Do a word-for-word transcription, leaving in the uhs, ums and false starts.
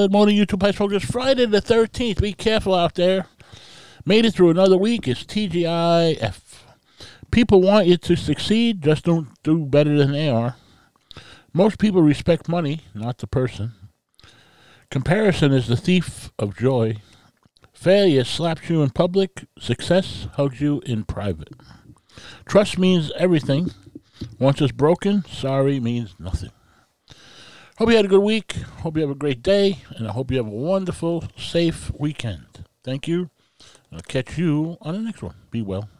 Good morning, YouTube Pies folks. It's Friday the thirteenth. Be careful out there. Made it through another week. It's T G I F. People want you to succeed. Just don't do better than they are. Most people respect money, not the person. Comparison is the thief of joy. Failure slaps you in public. Success hugs you in private. Trust means everything. Once it's broken, sorry means nothing. Hope you had a good week. Hope you have a great day. And I hope you have a wonderful, safe weekend. Thank you. I'll catch you on the next one. Be well.